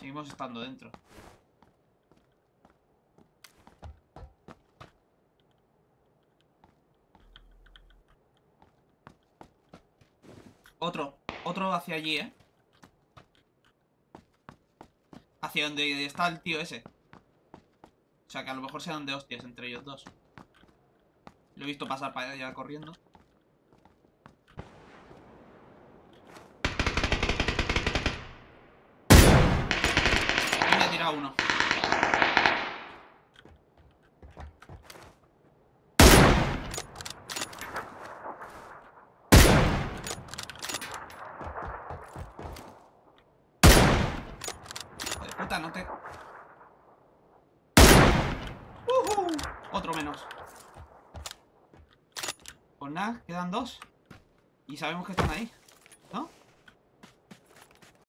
Seguimos estando dentro. Otro hacia allí, ¿eh? Hacia donde está el tío ese. O sea, que a lo mejor se dan de hostias entre ellos dos. Lo he visto pasar para allá corriendo. Ahí me ha tirado uno. Joder, puta, no te... Otro menos. Pues nada, quedan dos. Y sabemos que están ahí.